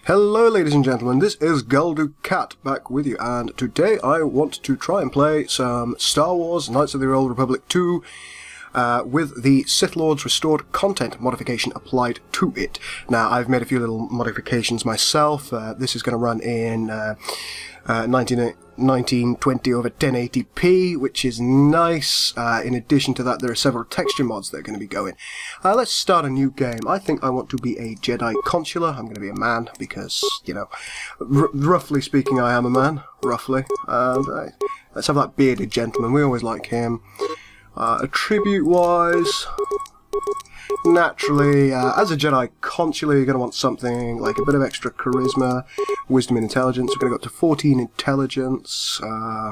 Hello ladies and gentlemen, this is GulDukat back with you, and today I want to try and play some Star Wars Knights of the Old Republic 2 with the Sith Lords Restored content modification applied to it. Now I've made a few little modifications myself. This is going to run in 1920 over 1080p, which is nice. In addition to that, there are several texture mods that are going to be going. Let's start a new game. I think I want to be a Jedi Consular. I'm going to be a man because, you know, roughly speaking, I am a man. Roughly. Let's have that bearded gentleman. We always like him. Attribute-wise, naturally, as a Jedi Consular, you're going to want something like a bit of extra charisma, wisdom and intelligence. We're going to go up to 14 intelligence,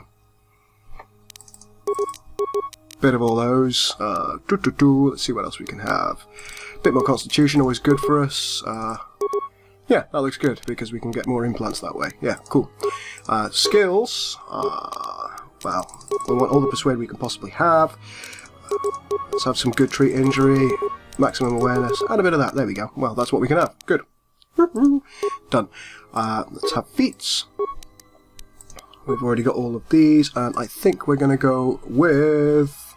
bit of all those. Let's see what else we can have. Bit more constitution, always good for us. Yeah, that looks good, because we can get more implants that way. Yeah, cool. Skills, well, we want all the persuade we can possibly have. Let's have some good treat injury, maximum awareness, and a bit of that. There we go. Well, that's what we can have. Good. Done. Let's have feats. We've already got all of these, and I think we're going to go with...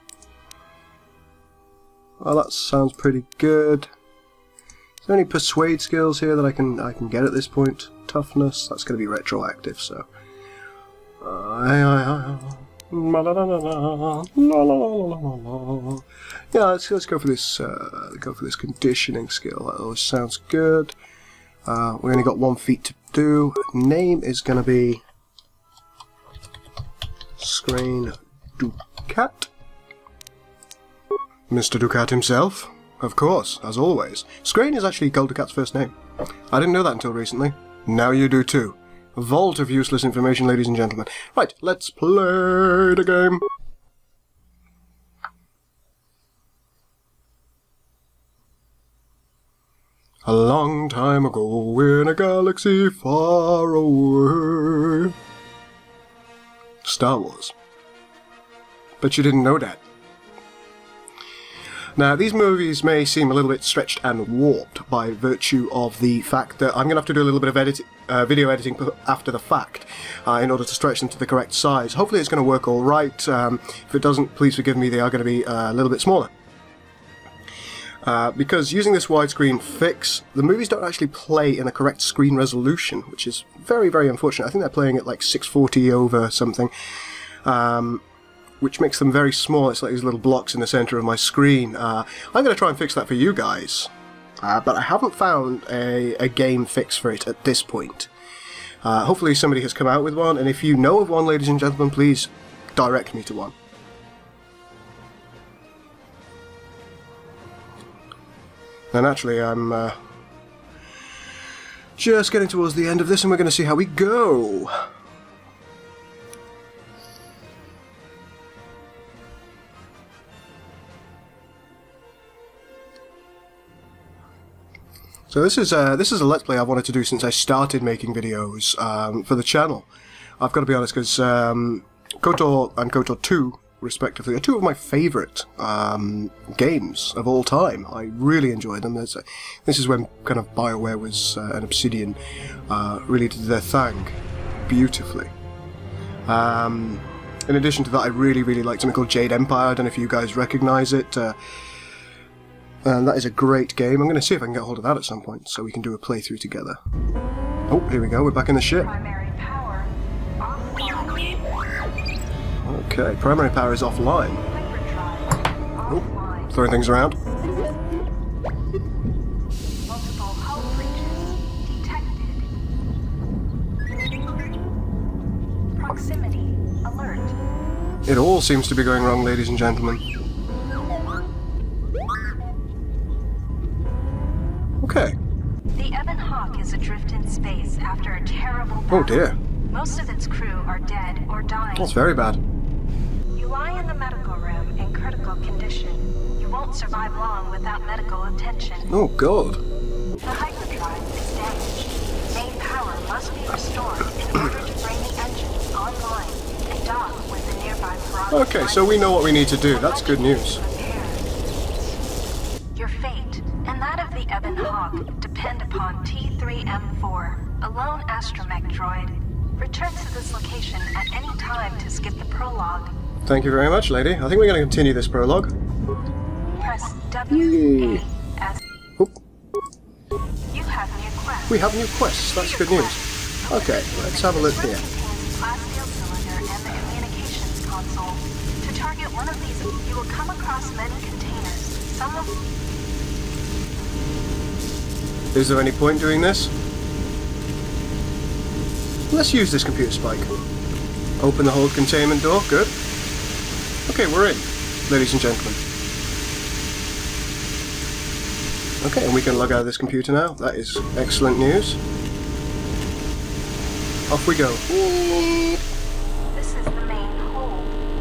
Well, that sounds pretty good. Is there any persuade skills here that I can get at this point? Toughness, that's going to be retroactive, so... Yeah, let's go for this. Go for this conditioning skill. That always sounds good. We only got 1 feat to do. Name is going to be Screen Dukat. Mr. Dukat himself, of course, as always. Screen is actually GulDukat's first name. I didn't know that until recently. Now you do too. A vault of useless information, ladies and gentlemen. Right, let's play the game. A long time ago in a galaxy far away. Star Wars. Bet you didn't know that. Now, these movies may seem a little bit stretched and warped by virtue of the fact that I'm going to have to do a little bit of video editing after the fact in order to stretch them to the correct size. Hopefully it's going to work all right. If it doesn't, please forgive me, they are going to be a little bit smaller. Because using this widescreen fix, the movies don't actually play in the correct screen resolution, which is very, very unfortunate. I think they're playing at like 640 over something. Which makes them very small. It's like these little blocks in the center of my screen. I'm going to try and fix that for you guys, but I haven't found a game fix for it at this point. Hopefully somebody has come out with one, and if you know of one, ladies and gentlemen, please direct me to one. Now naturally I'm just getting towards the end of this, and we're going to see how we go. So this is a Let's Play I've wanted to do since I started making videos for the channel. I've got to be honest, because KOTOR and KOTOR 2, respectively, are two of my favourite games of all time. I really enjoyed them. This is when kind of BioWare was and Obsidian really did their thing beautifully. In addition to that, I really, really like something called Jade Empire. I don't know if you guys recognise it. And that is a great game. I'm going to see if I can get hold of that at some point, so we can do a playthrough together. Oh, here we go. We're back in the ship. Primary power offline. Okay, primary power is offline. Oh, throwing things around. Multiple hull breaches detected. Proximity alert. It all seems to be going wrong, ladies and gentlemen. Okay. The Ebon Hawk is adrift in space after a terrible battle. Oh dear. Most of its crew are dead or dying. That's very bad. You lie in the medical room in critical condition. You won't survive long without medical attention. Oh god. The hyperdrive is damaged. Main power must be restored in order to bring the engines online and dock with the nearby Piranha. Okay, so we know what we need to do. That's good news. Your fate and that of the Ebon Hawk depend upon T3M4 4, a lone astromech droid. Return to this location at any time to skip the prologue. Thank you very much, lady. I think we're going to continue this prologue. Press W as Oop. you have new quests. We have new quests. That's good news. Okay, let's have a look here. Contains class field cylinder and the communications console. To target one of these, you will come across many containers. Some of Is there any point doing this? Let's use this computer spike. Open the hold containment door. Good. Okay, we're in, ladies and gentlemen. Okay, and we can log out of this computer now. That is excellent news. Off we go. this is the main hold.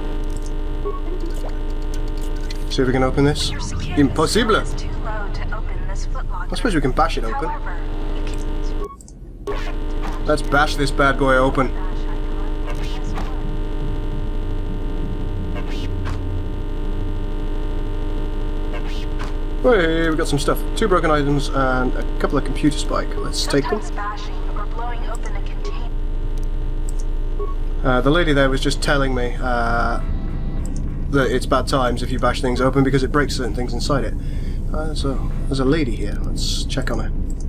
See if we can open this. Your security Impossible! score is too low to open this footlocker. I suppose we can bash it open. However, you can Let's bash this bad boy open. Hey, we got some stuff. 2 broken items and a couple of computer spike. Let's take them. Sometimes bashing or blowing open a container. The lady there was just telling me that it's bad times if you bash things open because it breaks certain things inside it. So there's a lady here. Let's check on her.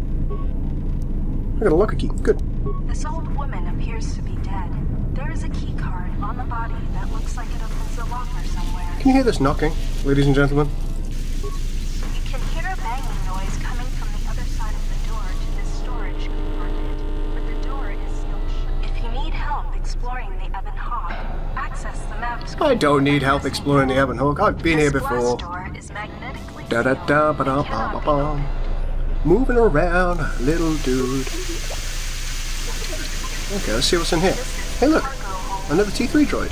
I got a locker key. Good. This old woman appears to be dead. There is a key card on the body that looks like it opens a locker somewhere. Can you hear this knocking, ladies and gentlemen? You can hear a banging noise coming from the other side of the door to this storage compartment, but the door is sealed shut. If you need help exploring the Ebon Hawk, access the map screen. I don't need help exploring the Ebon Hawk. I've been here This glass before. door is magnetically Da da da ba da ba ba ba. Moving around, little dude. Okay, let's see what's in here. Hey, look, another T3 droid.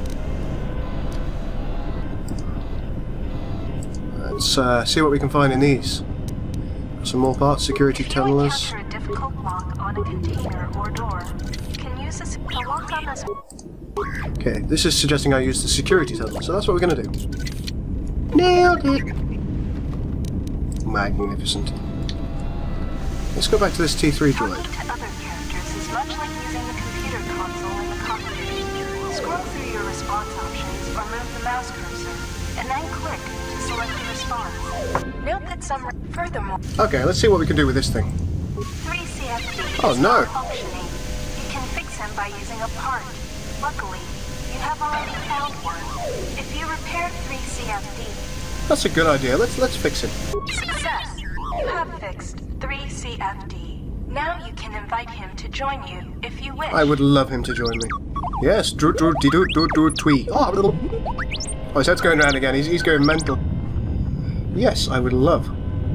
Let's see what we can find in these. Some more parts, security If you tunnelers. encounter a difficult lock on a container or door, you can use the lock on this. Okay, this is suggesting I use the security tunnel, so that's what we're going to do. Nailed it! Magnificent. Let's go back to this T3 Talking droid. to other characters is much like using the computer console in the cockpit. Scroll through your response options or move the mouse cursor, and then click to select the response. Note that furthermore, Okay, let's see what we can do with this thing. 3CFD Oh, is no. malfunctioning. You can fix him by using a part. Luckily, you have already found one. If you repair 3CFD, That's a good idea. Let's fix it. success! You have fixed 3CFD. Now you can invite him to join you if you wish. I would love him to join me. Yes, twee. Oh, his head's going round again. He's going mental. Yes, I would love.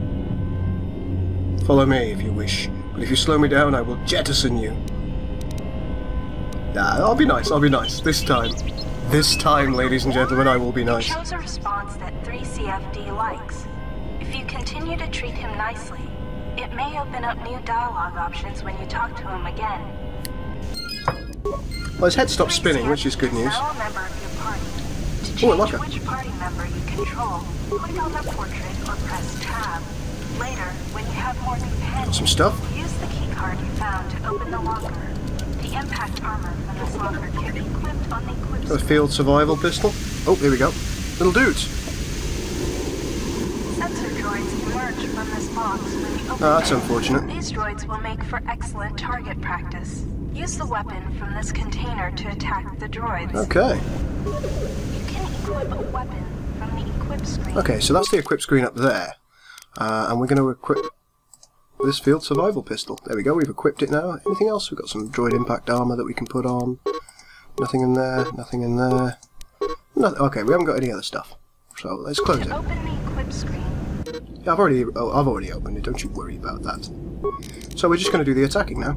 Follow me if you wish, but if you slow me down, I will jettison you. Nah, I'll be nice. I'll be nice this time. This time, ladies and gentlemen, I will be nice. You chose a response that 3CFD likes. If you continue to treat him nicely, it may open up new dialogue options when you talk to him again. Well, his head stopped spinning, which is good news. Now a member of your party. To Oh, a change locker. which party member you control, click on the portrait or press tab. Later, when you have more companions, Some stuff. use the key card you found to open the locker. The impact armor from this locker can be equipped on the equip A screen. field survival pistol. Oh, here we go. Little dudes. Sensor droids emerge from this box when you open That's them. unfortunate. These droids will make for excellent target practice. Use the weapon from this container to attack the droids. Okay. You can equip a weapon from the equip screen. Okay, so that's the equip screen up there. And we're going to equip this field survival pistol. There we go, we've equipped it now. Anything else? We've got some droid impact armor that we can put on. Nothing in there, nothing in there. Okay, we haven't got any other stuff. So let's close it. To open the equip screen, Yeah, I've already opened it, don't you worry about that. So we're just going to do the attacking now.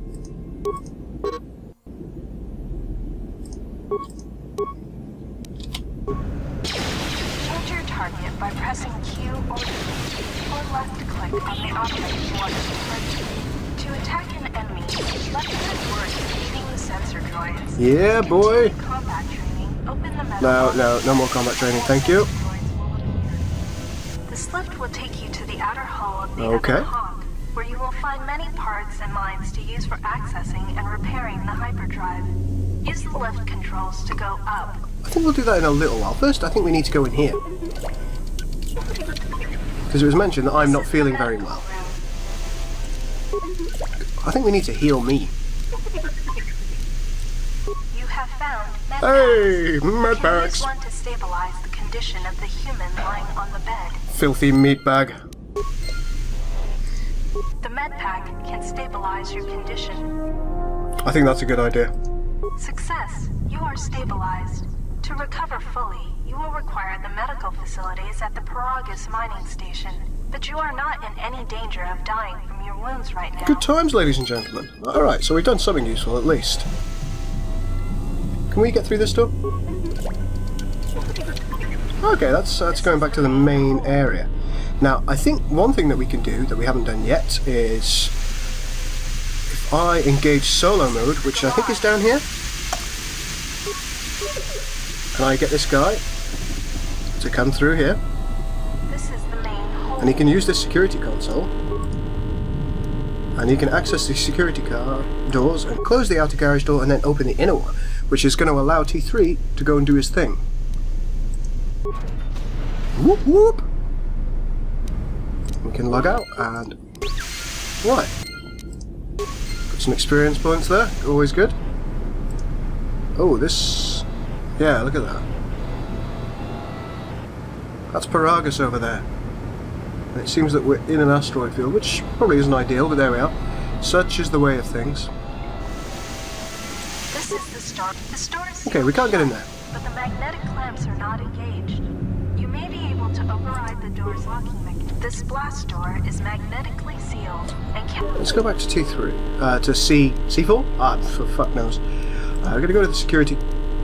change your target by pressing Q or D, or left click on the object you want to refer to. To attack an enemy, left click works leading the sensor droids. Yeah, boy! Continue combat training, open the metal No more combat training, thank you. This lift will take you to the outer hull of the Okay. Ebon Hawk. where you will find many parts and mines to use for accessing and repairing the hyperdrive. Use the lift controls to go up. I think we'll do that in a little while. First, I think we need to go in here. Because it was mentioned that I'm not feeling very well. I think we need to heal me. You have found Hey, med Can bags. use one to stabilize the condition of the human lying on the bed. Filthy meat bag. The med pack can stabilize your condition. I think that's a good idea. Success. You are stabilized. To recover fully, you will require the medical facilities at the Paragus mining station. But you are not in any danger of dying from your wounds right now. Good times, ladies and gentlemen. Alright, so we've done something useful at least. Can we get through this door? Okay, that's going back to the main area. Now, I think one thing that we can do that we haven't done yet is if I engage solo mode, which I think is down here, and I get this guy to come through here, This is the main hole. and he can use this security console, and he can access the security car doors and close the outer garage door and then open the inner one, which is going to allow T3 to go and do his thing. Whoop whoop! We can log out and... Right. Got some experience points there, always good. Oh, this... Yeah, look at that. That's Paragus over there. And it seems that we're in an asteroid field, which probably isn't ideal, but there we are. Such is the way of things. This is the store. The store is Okay, we can't get in there. but the magnetic clamps are not engaged. You may be able to override the door's locking mechanism. This blast door is magnetically sealed and can... Let's go back to T3. To C4? Ah, for fuck knows. We're gonna go to the security...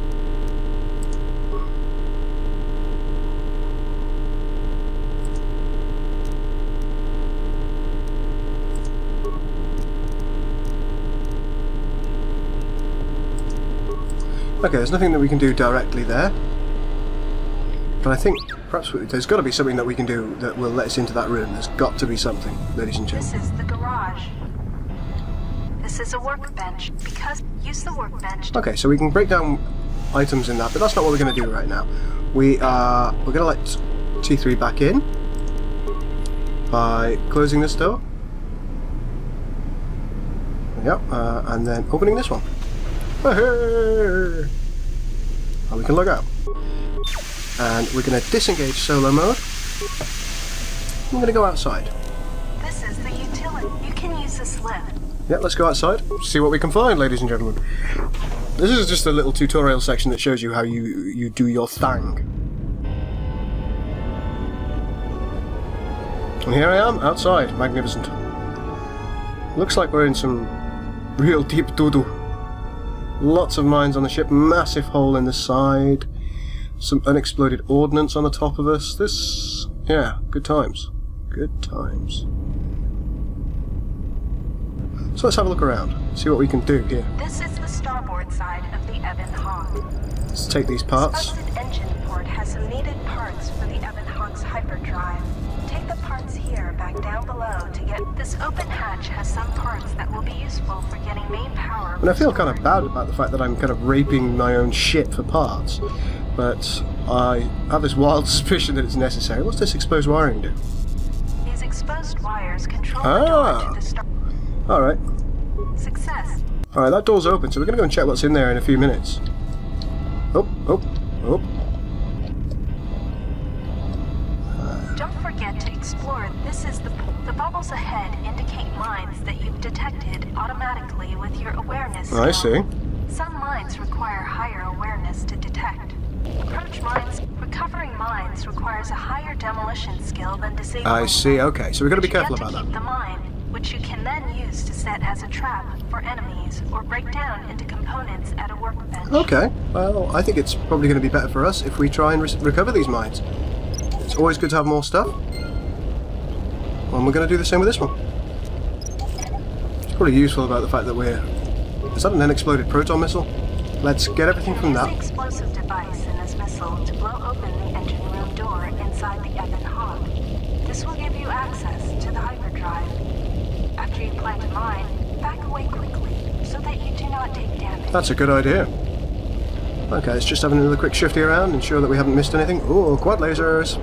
Okay, there's nothing that we can do directly there. But I think perhaps there's got to be something that we can do that will let us into that room. There's got to be something, ladies and This gentlemen. is the garage. This is a workbench. Because use the workbench. Okay, so we can break down items in that, but that's not what we're going to do right now. We're going to let T3 back in by closing this door. Yep, and then opening this one. And we can log out. And we're going to disengage solo mode. I'm going to go outside. This is the utility. You can use this lift. Yeah, let's go outside, see what we can find, ladies and gentlemen. This is just a little tutorial section that shows you how you do your thing. And here I am, outside. Magnificent. Looks like we're in some real deep doo-doo. Lots of mines on the ship, massive hole in the side, some unexploded ordnance on the top of us. This... yeah, good times. Good times. So let's have a look around, see what we can do here. This is the starboard side of the Ebon Hawk. Let's take these parts. Busted engine port has some needed parts for the Ebon Hawk's hyperdrive. Take the parts here back down below to get... This open hatch has some parts that will be useful for getting main power. And I feel kind of bad about the fact that I'm kind of raping my own ship for parts, but I have this wild suspicion that it's necessary. What's this exposed wiring do? These exposed wires control the door to the star... Alright. Success. Alright, that door's open, so we're going to go and check what's in there in a few minutes. Oh. Don't forget to explore. This is the bubbles ahead indicate mines that you've detected automatically with your awareness skill. I see. Some mines require higher awareness to detect. Approach mines. Recovering mines requires a higher demolition skill than disabling. I see, okay, so we've got to be careful You about get to keep that. the mine, which you can then use to set as a trap for enemies or break down into components at a workbench. Okay, well, I think it's probably going to be better for us if we try and recover these mines. It's always good to have more stuff. And we're going to do the same with this one. It's probably useful about the fact that we're... Is that an unexploded proton missile? Let's get everything from Use the that. explosive device in this missile to blow open the engine room door inside the Ebon Hawk. This will give you access to the hyperdrive. after you plant a mine, back away quickly so that you do not take damage. That's a good idea. Okay, let's just have another quick shifty around, ensure that we haven't missed anything. Ooh, quad lasers!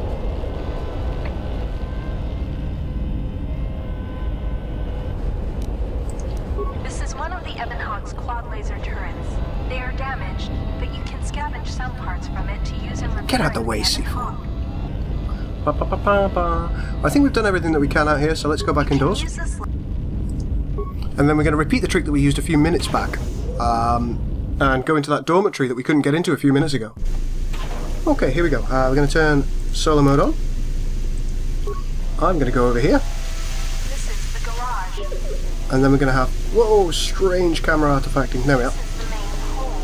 This is one of the Ebonhawk's quad laser turrets. They are damaged, but you can scavenge some parts from it to use in repairing. Get out the way, Ebon Sifu. Hawk. Ba, ba, ba, ba, ba. I think we've done everything that we can out here, so let's go back indoors. Use this And then we're going to repeat the trick that we used a few minutes back. And go into that dormitory that we couldn't get into a few minutes ago. Okay, here we go. We're going to turn solo mode on. I'm going to go over here. This is the garage. And then we're going to have... Whoa, strange camera artifacting. There we are. This is the main hole.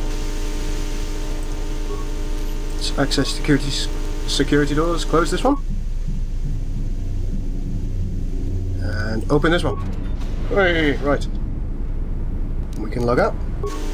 Let's access security doors. Close this one. And open this one. Hey, right. We can log out.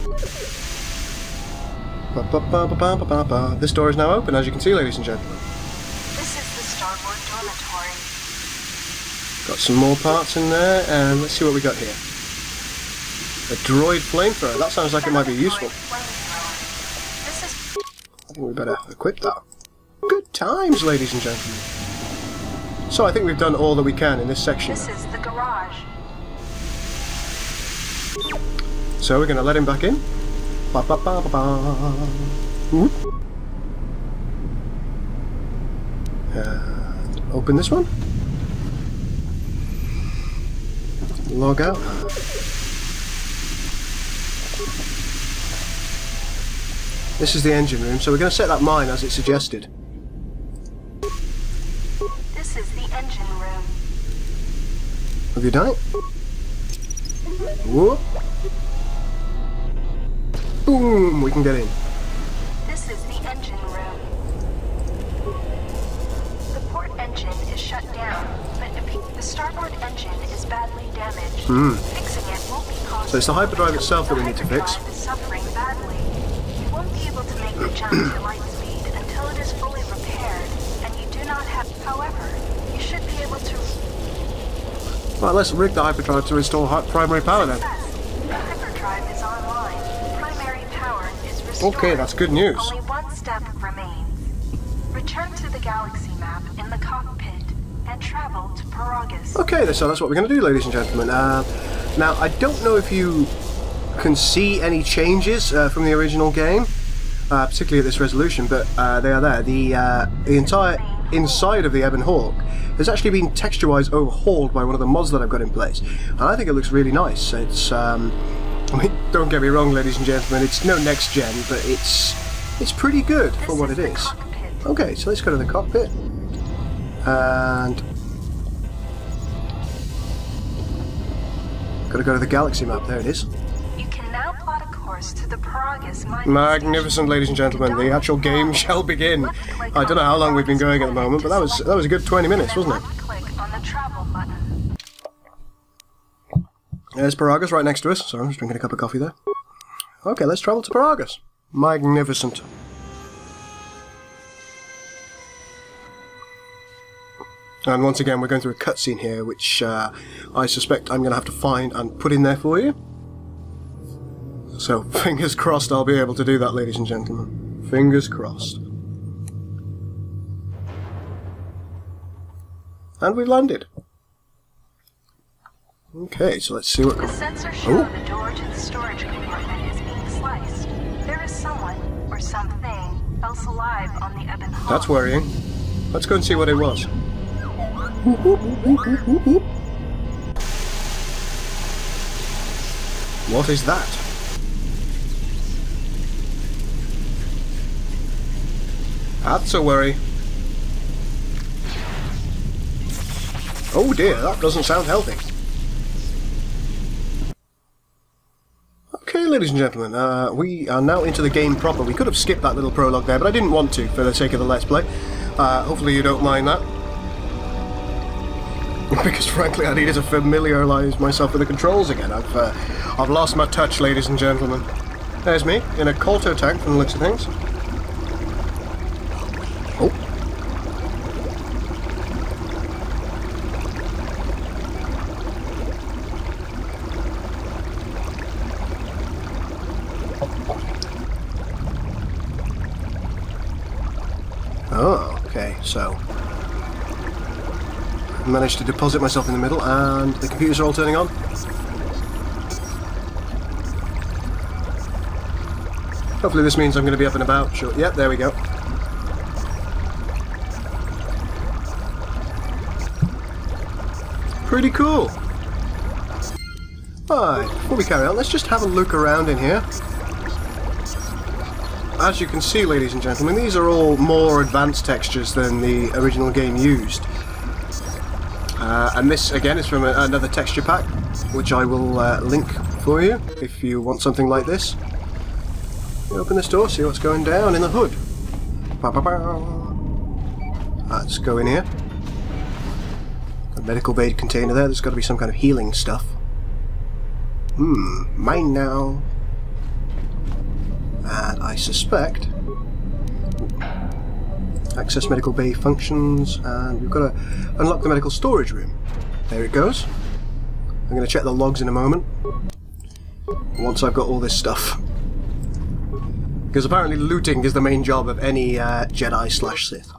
Ba, ba, ba, ba, ba, ba, ba. This door is now open, as you can see, ladies and gentlemen. This is the starboard dormitory. Got some more parts in there, and let's see what we got here. A droid flamethrower. That sounds like it might be useful. This is I think we better equip that. Good times, ladies and gentlemen. So I think we've done all that we can in this section. this is the garage. So we're going to let him back in. Ba, ba, ba, ba, ba. Whoop. And open this one. Log out. This is the engine room, so we're going to set that mine as it suggested. This is the engine room. Have you done it? Whoop. Boom! We can get in. This is the engine room. The port engine is shut down, but the starboard engine is badly damaged. Fixing it won't be possible. So it's the hyperdrive itself that we need to fix. The hyperdrive is suffering badly. You won't be able to make the jump to light speed until it is fully repaired, and you do not have... However, you should be able to... Right, let's rig the hyperdrive to restore primary power then. Success. The hyperdrive is online. Primary power is restored. Okay, that's good news. Only one step remains. Return to the galaxy map in the cockpit and travel to Paragus. Okay, so that's what we're going to do, ladies and gentlemen. Now, I don't know if you can see any changes from the original game, particularly at this resolution, but they are there. The entire inside of the Ebon Hawk has actually been texture-wise overhauled by one of the mods that I've got in place, and I think it looks really nice. It's, I mean, don't get me wrong, ladies and gentlemen, it's no next gen, but it's pretty good for what it The is. cockpit. Okay, so let's go to the cockpit, and gotta go to the galaxy map. There it is. You can now plot a course to the Paragus mine. Magnificent, ladies and gentlemen. The actual game shall begin. I don't know how long we've been going at the moment, but that was a good 20 minutes, wasn't it? Left-click on the travel button. There's Paragus right next to us. Sorry, I'm just drinking a cup of coffee there. Okay, let's travel to Paragus. Magnificent. And once again, we're going through a cutscene here, which I suspect I'm going to have to find and put in there for you. So, fingers crossed I'll be able to do that, ladies and gentlemen. Fingers crossed. And we've landed. Okay, so let's see what... The sensors show the door to the storage compartment is being sliced. There is someone, or something, else alive on the Ebon Hawk. That's worrying. Let's go and see what it was. What is that? That's a worry. Oh dear, that doesn't sound healthy. Okay, ladies and gentlemen, we are now into the game proper. We could have skipped that little prologue there, but I didn't want to for the sake of the Let's Play. Hopefully you don't mind that. Because frankly I needed to familiarise myself with the controls again. I've lost my touch, ladies and gentlemen. There's me, in a Colto tank from the looks of things. Oh. So, I've managed to deposit myself in the middle, and the computers are all turning on. Hopefully this means I'm going to be up and about. Sure. Yep, there we go. Pretty cool. Alright, before we carry on, let's just have a look around in here. As you can see, ladies and gentlemen, these are all more advanced textures than the original game used. And this, again, is from another texture pack, which I will link for you if you want something like this. Open this door, see what's going down in the hood. Let's go in here. A medical bay container there, there's got to be some kind of healing stuff. Mine now. And I suspect... Access medical bay functions, and we've got to unlock the medical storage room. There it goes. I'm going to check the logs in a moment. Once I've got all this stuff. Because apparently looting is the main job of any Jedi/Sith.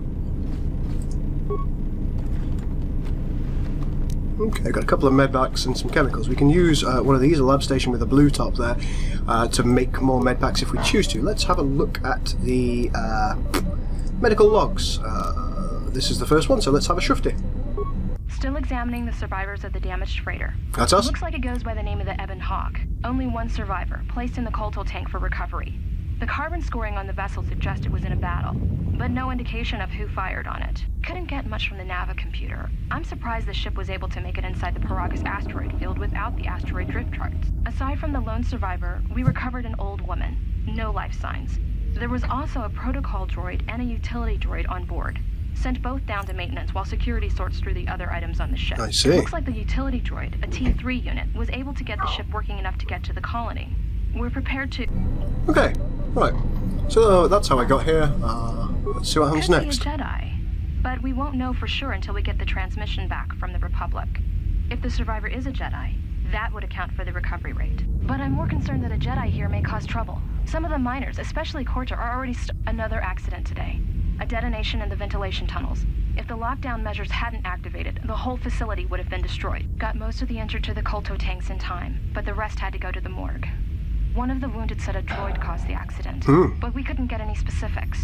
Okay, got a couple of medpacks and some chemicals. We can use one of these, a lab station with a blue top there, to make more medpacks if we choose to. Let's have a look at the medical logs. This is the first one, so let's have a shufti. Still examining the survivors of the damaged freighter. That's us. Looks like it goes by the name of the Ebon Hawk. Only one survivor, placed in the Kolto tank for recovery. The carbon scoring on the vessel suggests it was in a battle, but no indication of who fired on it. Couldn't get much from the Nava computer. I'm surprised the ship was able to make it inside the Paragus asteroid field without the asteroid drift charts. Aside from the lone survivor, we recovered an old woman. No life signs. There was also a protocol droid and a utility droid on board. Sent both down to maintenance while security sorts through the other items on the ship. I see. It looks like the utility droid, a T3 unit, was able to get the ship working enough to get to the colony. We're prepared to... Okay, right. So that's how I got here. Let's see what happens Could next. be a Jedi, but we won't know for sure until we get the transmission back from the Republic. If the survivor is a Jedi, that would account for the recovery rate. But I'm more concerned that a Jedi here may cause trouble. Some of the miners, especially Korta, are already another accident today. A detonation in the ventilation tunnels. If the lockdown measures hadn't activated, the whole facility would have been destroyed. Got most of the injured to the Kolto tanks in time, but the rest had to go to the morgue. One of the wounded said a droid caused the accident, but we couldn't get any specifics.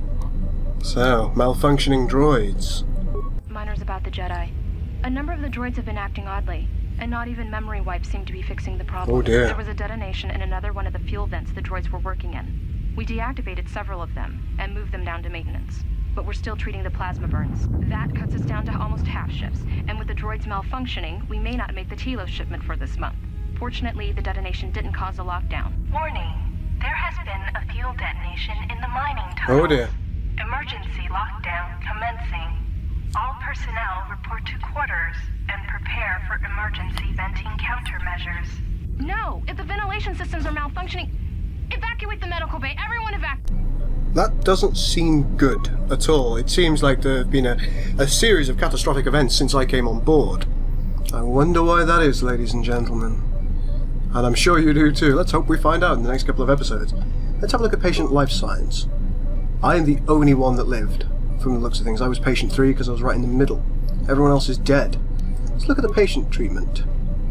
So, malfunctioning droids. Miners about the Jedi. A number of the droids have been acting oddly, and not even memory wipes seem to be fixing the problem. Oh dear. There was a detonation in another one of the fuel vents the droids were working in. We deactivated several of them, and moved them down to maintenance. But we're still treating the plasma burns. That cuts us down to almost half shifts, and with the droids malfunctioning, we may not make the Telos shipment for this month. Fortunately, the detonation didn't cause a lockdown. Warning. There has been a fuel detonation in the mining tunnel. Oh dear. Emergency lockdown commencing. All personnel report to quarters and prepare for emergency venting countermeasures. No! If the ventilation systems are malfunctioning, evacuate the medical bay! Everyone evacuate! That doesn't seem good at all. It seems like there have been a series of catastrophic events since I came on board. I wonder why that is, ladies and gentlemen. And I'm sure you do too. Let's hope we find out in the next couple of episodes. Let's have a look at patient life signs. I am the only one that lived, from the looks of things. I was patient 3 because I was right in the middle. Everyone else is dead. Let's look at the patient treatment.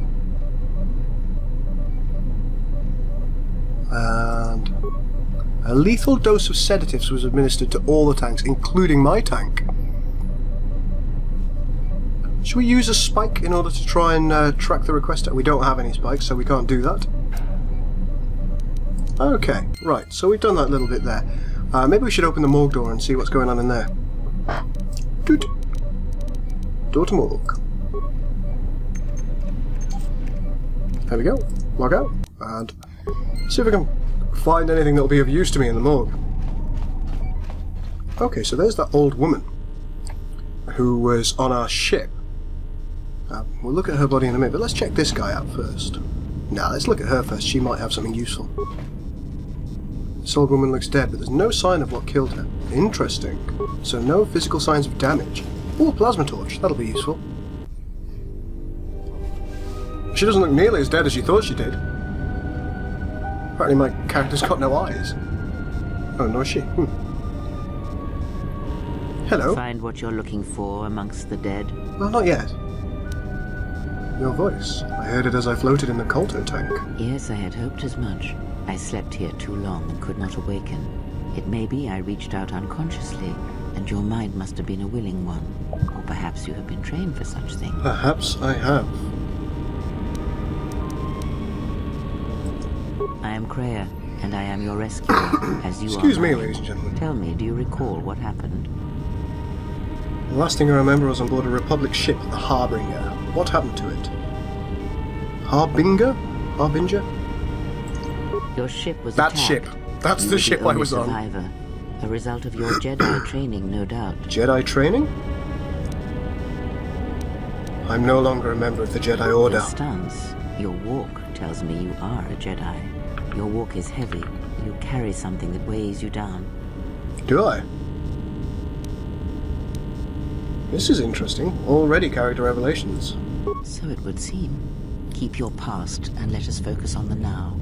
And a lethal dose of sedatives was administered to all the tanks, including my tank. Should we use a spike in order to try and track the requester? We don't have any spikes, so we can't do that. Okay, right, so we've done that little bit there. Maybe we should open the morgue door and see what's going on in there. Doot. Door to morgue. There we go. Log out. And see if we can find anything that will be of use to me in the morgue. Okay, so there's that old woman who was on our ship. We'll look at her body in a minute, but let's check this guy out first. Nah, let's look at her first. She might have something useful. This old woman looks dead, but there's no sign of what killed her. Interesting. So no physical signs of damage. Oh, a plasma torch. That'll be useful. She doesn't look nearly as dead as you thought she did. Apparently my character's got no eyes. Oh, nor she. Hello. Find what you're looking for amongst the dead? Well, not yet. Your voice. I heard it as I floated in the Colto tank. Yes, I had hoped as much. I slept here too long and could not awaken. It may be I reached out unconsciously, and your mind must have been a willing one. Or perhaps you have been trained for such things. Perhaps I have. I am Kreia, and I am your rescuer, as you are. Excuse me, mine. ladies and gentlemen. Tell me, do you recall what happened? The last thing I remember was on board a Republic ship, the Harbinger. What happened to it? Harbinger? Harbinger? Your ship was That attacked. ship. That's You the were ship I only was on. survivor. A result of your Jedi training, no doubt. Jedi training? I'm no longer a member of the Jedi Order. Your stance, your walk tells me you are a Jedi. Your walk is heavy. You carry something that weighs you down. Do I? This is interesting. Already character revelations. So it would seem. Keep your past and let us focus on the now.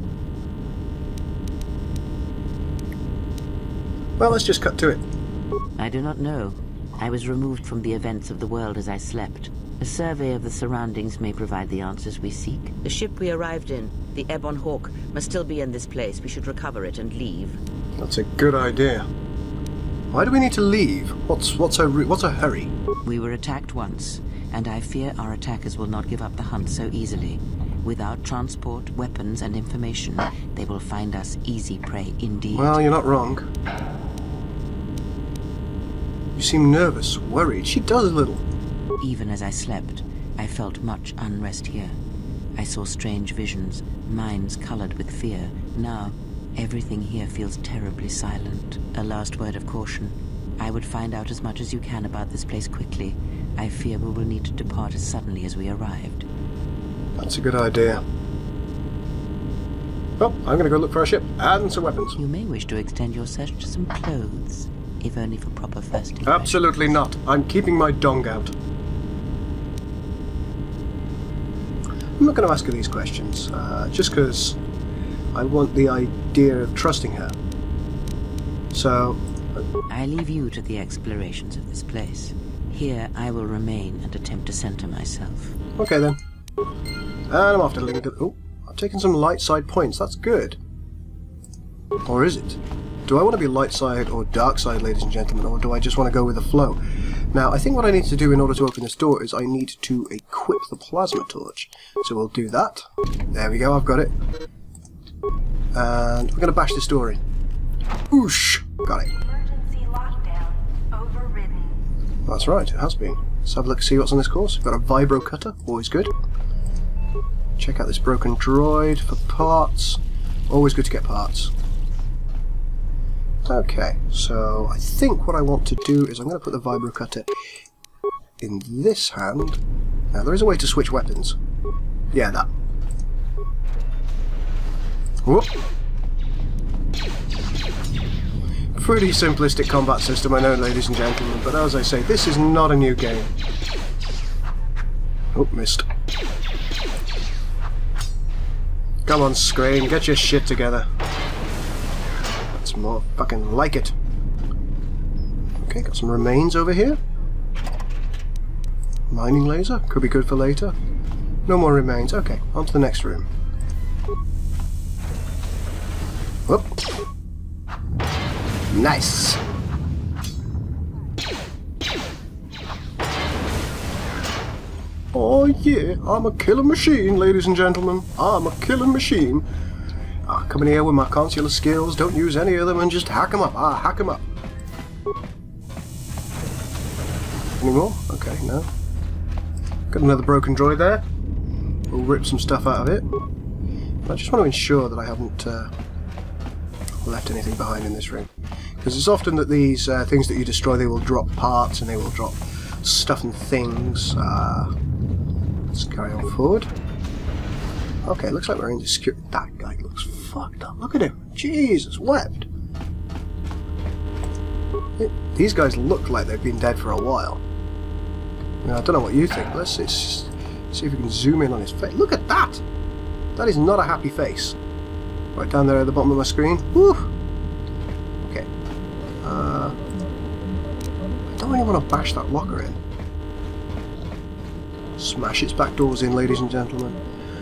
Well, let's just cut to it. I do not know. I was removed from the events of the world as I slept. A survey of the surroundings may provide the answers we seek. The ship we arrived in, the Ebon Hawk, must still be in this place. We should recover it and leave. That's a good idea. Why do we need to leave? What's a hurry? We were attacked once, and I fear our attackers will not give up the hunt so easily. Without transport, weapons, and information, they will find us easy prey indeed. Well, you're not wrong. You seem nervous, worried. She does a little. Even as I slept, I felt much unrest here. I saw strange visions, minds colored with fear. Now, everything here feels terribly silent. A last word of caution. I would find out as much as you can about this place quickly. I fear we will need to depart as suddenly as we arrived. That's a good idea. Well, I'm going to go look for a ship and some weapons. You may wish to extend your search to some clothes, if only for proper first impression. Absolutely not. I'm keeping my dong out. I'm not going to ask her these questions, just because I want the idea of trusting her. So... I leave you to the explorations of this place. Here, I will remain and attempt to center myself. Okay then. And I'm off to Lincoln. Oh, I've taken some light side points. That's good. Or is it? Do I want to be light side or dark side, ladies and gentlemen, or do I just want to go with the flow? Now, I think what I need to do in order to open this door is I need to equip the plasma torch. So we'll do that. There we go, I've got it. And we're going to bash this door in. Oosh! Got it. Emergency lockdown overridden. That's right, it has been. Let's have a look, see what's on this course. We've got a vibro cutter, always good. Check out this broken droid for parts. Always good to get parts. Okay, so I think what I want to do is I'm going to put the vibro cutter in this hand. Now there is a way to switch weapons. Yeah, that. Whoop. Pretty simplistic combat system, I know, ladies and gentlemen, but as I say, this is not a new game. Oh, missed. Come on, Screen, get your shit together. That's more fucking like it. Okay, got some remains over here. Mining laser, could be good for later. No more remains. Okay, on to the next room. Whoop. Nice. Oh yeah, I'm a killing machine, ladies and gentlemen. I'm a killing machine. I come in here with my consular skills, don't use any of them, and just hack them up. Hack them up. Any more? Okay, no. Got another broken droid there. We'll rip some stuff out of it. I just want to ensure that I haven't left anything behind in this room. Because it's often that these things that you destroy, they will drop parts and they will drop stuff and things. Let's carry on forward. Okay, looks like we're in the security. That guy looks fucked up. Look at him. Jesus wept. These guys look like they've been dead for a while. Now, I don't know what you think. Let's see if we can zoom in on his face. Look at that! That is not a happy face. Right down there at the bottom of my screen. Woo! Okay. I don't don't really want to bash that locker in. Smash its back doors in, ladies and gentlemen.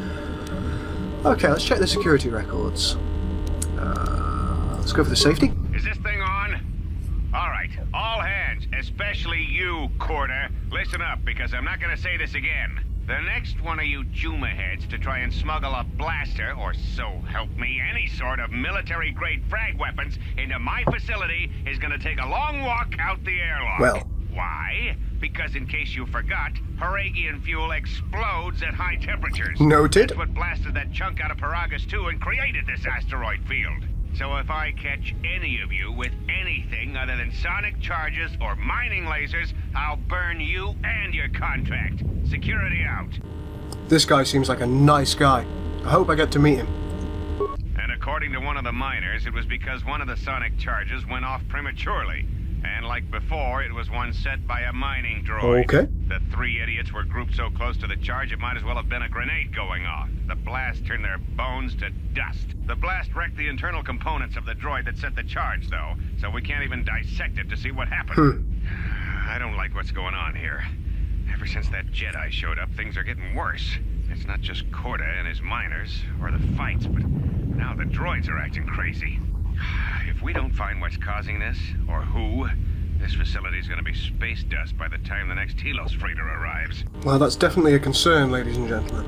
Okay, let's check the security records. Let's go for the safety. Is this thing on? Alright, all hands, especially you, Corder. Listen up, because I'm not gonna say this again. The next one of you Juma heads to try and smuggle a blaster, or so help me, any sort of military-grade frag weapons into my facility is gonna take a long walk out the airlock. Well. Why? Because in case you forgot, Paragian fuel explodes at high temperatures. Noted. That's what blasted that chunk out of Paragus 2 and created this asteroid field. So if I catch any of you with anything other than sonic charges or mining lasers, I'll burn you and your contract. Security out. This guy seems like a nice guy. I hope I get to meet him. And according to one of the miners, it was because one of the sonic charges went off prematurely. And like before, it was one set by a mining droid. Okay. The three idiots were grouped so close to the charge it might as well have been a grenade going off. The blast turned their bones to dust. The blast wrecked the internal components of the droid that set the charge, though, so we can't even dissect it to see what happened. I don't like what's going on here. Ever since that Jedi showed up, things are getting worse. It's not just Corda and his miners, or the fights, but now the droids are acting crazy. If we don't find what's causing this, or who, this facility's gonna be space dust by the time the next Telos freighter arrives. Well, that's definitely a concern, ladies and gentlemen.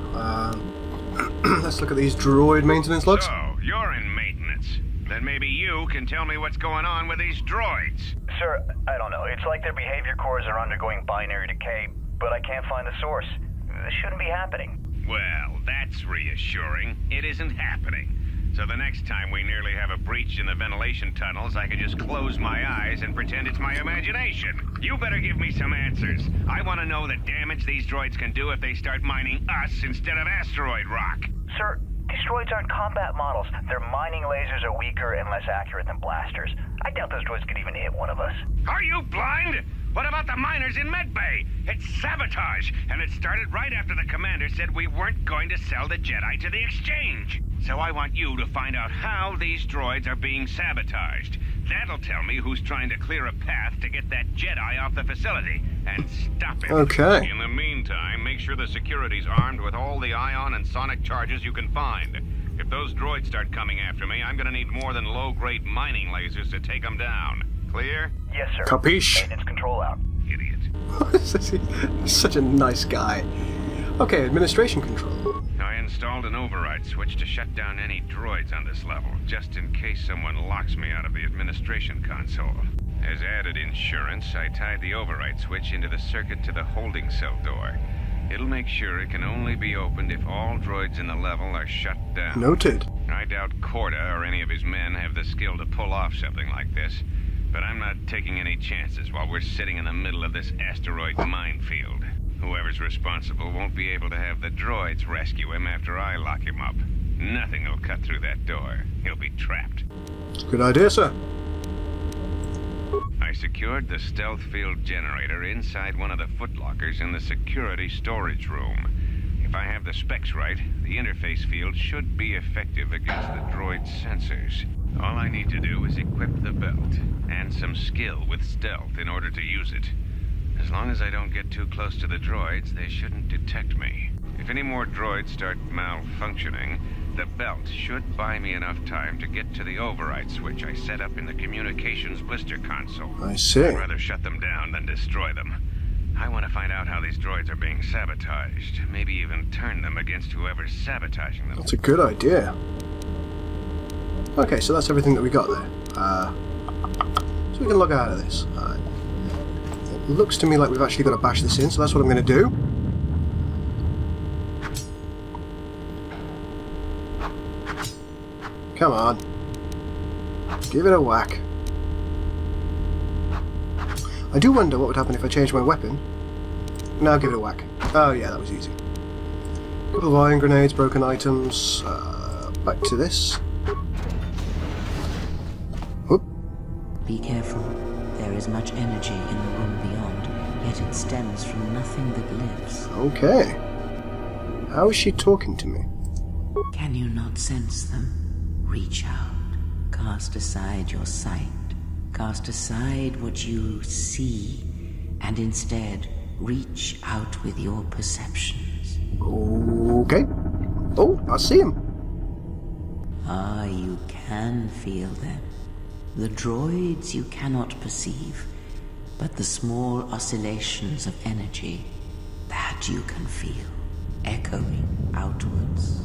Let's look at these droid maintenance logs. So, you're in maintenance. Then maybe you can tell me what's going on with these droids. Sir, I don't know. It's like their behavior cores are undergoing binary decay, but I can't find the source. This shouldn't be happening. Well, that's reassuring. It isn't happening. So the next time we nearly have a breach in the ventilation tunnels, I can just close my eyes and pretend it's my imagination. You better give me some answers. I want to know the damage these droids can do if they start mining us instead of asteroid rock. Sir, these droids aren't combat models. Their mining lasers are weaker and less accurate than blasters. I doubt those droids could even hit one of us. Are you blind? What about the miners in Medbay? It's sabotage, and it started right after the commander said we weren't going to sell the Jedi to the exchange. So I want you to find out how these droids are being sabotaged. That'll tell me who's trying to clear a path to get that Jedi off the facility, and stop it. Okay. In the meantime, make sure the security's armed with all the ion and sonic charges you can find. If those droids start coming after me, I'm gonna need more than low-grade mining lasers to take them down. Clear? Yes, sir. Capiche? Maintenance control out. Idiot. He's such a nice guy. Okay, administration control. I installed an override switch to shut down any droids on this level, just in case someone locks me out of the administration console. As added insurance, I tied the override switch into the circuit to the holding cell door. It'll make sure it can only be opened if all droids in the level are shut down. Noted. I doubt Corda or any of his men have the skill to pull off something like this, but I'm not taking any chances while we're sitting in the middle of this asteroid minefield. Whoever's responsible won't be able to have the droids rescue him after I lock him up. Nothing will cut through that door. He'll be trapped. Good idea, sir. I secured the stealth field generator inside one of the footlockers in the security storage room. If I have the specs right, the interface field should be effective against the droid's sensors. All I need to do is equip the belt, and some skill with stealth in order to use it. As long as I don't get too close to the droids, they shouldn't detect me. If any more droids start malfunctioning, the belt should buy me enough time to get to the override switch I set up in the communications blister console. I see. I'd rather shut them down than destroy them. I want to find out how these droids are being sabotaged. Maybe even turn them against whoever's sabotaging them. That's a good idea. Okay, so that's everything that we got there. So we can log out of this. It looks to me like we've actually got to bash this in, so that's what I'm going to do. Come on. Give it a whack. I do wonder what would happen if I changed my weapon. Now give it a whack. Oh yeah, that was easy. A couple of iron grenades, broken items. Back to this. Whoop. Be careful. There is much energy in the room beyond, yet it stems from nothing that lives. Okay. How is she talking to me? Can you not sense them? Reach out. Cast aside your sight. Cast aside what you see. and instead reach out with your perceptions. Okay. Oh, I see him. Ah, you can feel them. The droids you cannot perceive, but the small oscillations of energy, that you can feel, echoing outwards.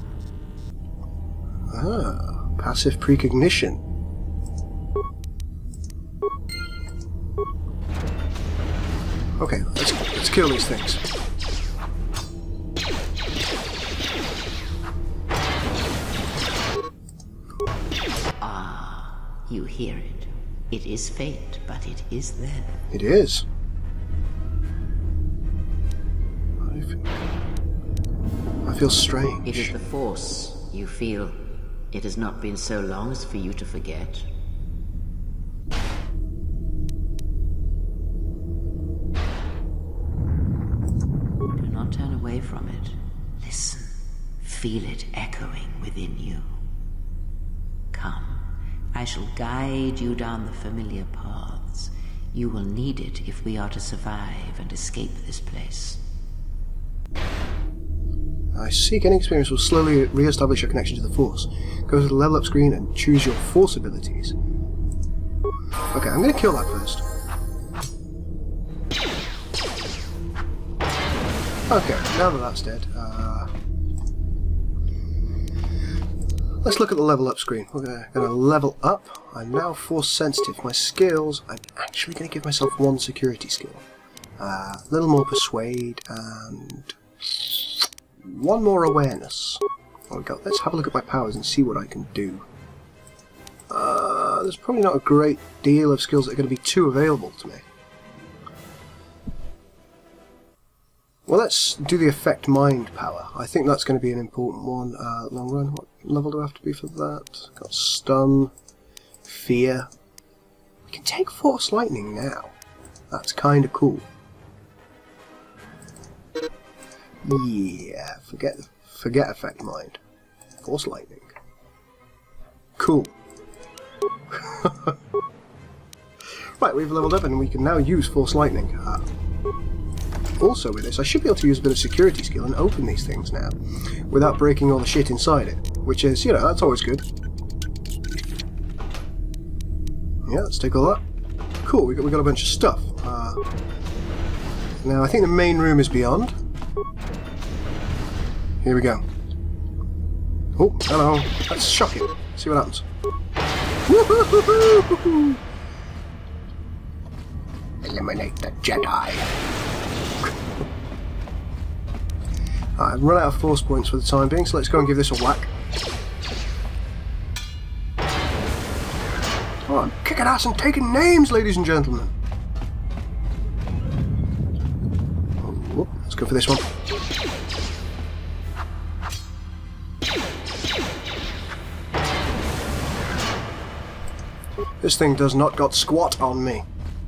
Ah, passive precognition. Okay, let's kill these things. You hear it. It is fate, but it is there. It is. I feel strange. It is the Force, you feel. It has not been so long as for you to forget. Do not turn away from it. Listen. Feel it echoing within you. Come. I shall guide you down the familiar paths. You will need it if we are to survive and escape this place. I see. Gaining experience will slowly re-establish your connection to the Force. Go to the level up screen and choose your Force abilities. Okay, I'm going to kill that first. Okay, now that that's dead, let's look at the level up screen. We're going to level up. I'm now Force sensitive. My skills, I'm actually going to give myself one security skill. A little more persuade and one more awareness. There we go. Let's have a look at my powers and see what I can do. There's probably not a great deal of skills that are going to be too available to me. Well, let's do the Affect Mind power. I think that's going to be an important one. Long run, what level do I have to be for that? Got Stun, Fear. We can take Force Lightning now. That's kind of cool. Yeah, forget Affect Mind. Force Lightning. Cool. Right, we've leveled up and we can now use Force Lightning. Also with this, I should be able to use a bit of security skill and open these things now, without breaking all the shit inside it, which is, you know, that's always good. Yeah, let's take all that. Cool, we got a bunch of stuff. Now, I think the main room is beyond. Here we go. Oh, hello. Let's shock it. See what happens. Woo-hoo-hoo-hoo-hoo-hoo. Eliminate the Jedi. I've run out of Force points for the time being, so let's go and give this a whack. Oh, I'm kicking ass and taking names, ladies and gentlemen. Oh, let's go for this one. This thing does not got squat on me.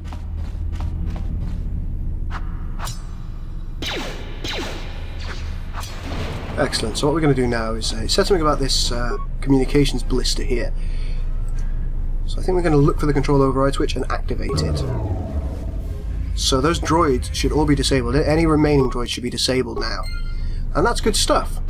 Excellent, so what we're going to do now is say something about this communications blister here. So I think we're going to look for the control override switch and activate it. So those droids should all be disabled. Any remaining droids should be disabled now. And that's good stuff.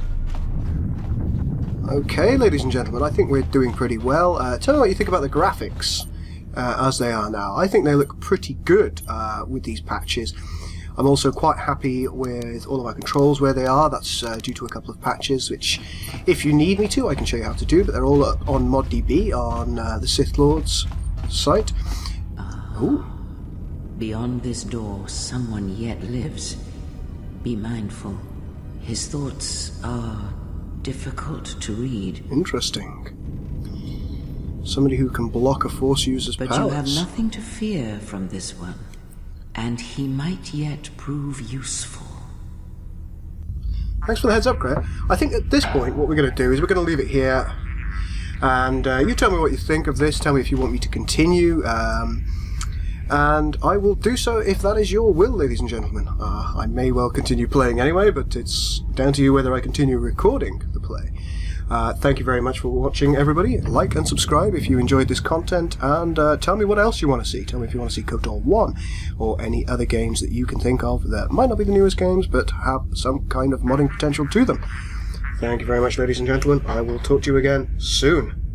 Okay, ladies and gentlemen, I think we're doing pretty well. Tell me what you think about the graphics as they are now. I think they look pretty good with these patches. I'm also quite happy with all of our controls where they are. That's due to a couple of patches, which, if you need me to, I can show you how to do, but they're all up on ModDB on the Sith Lord's site. Ooh. Beyond this door, someone yet lives. Be mindful. His thoughts are difficult to read. Interesting. Somebody who can block a Force user's powers. But you have nothing to fear from this one. And he might yet prove useful. Thanks for the heads up, Greg. I think at this point what we're going to do is we're going to leave it here. And you tell me what you think of this. Tell me if you want me to continue. And I will do so if that is your will, ladies and gentlemen. I may well continue playing anyway, but it's down to you whether I continue recording the play. Thank you very much for watching, everybody. Like and subscribe if you enjoyed this content, and tell me what else you want to see. Tell me if you want to see KOTOR 1 or any other games that you can think of that might not be the newest games but have some kind of modding potential to them. Thank you very much, ladies and gentlemen. I will talk to you again soon.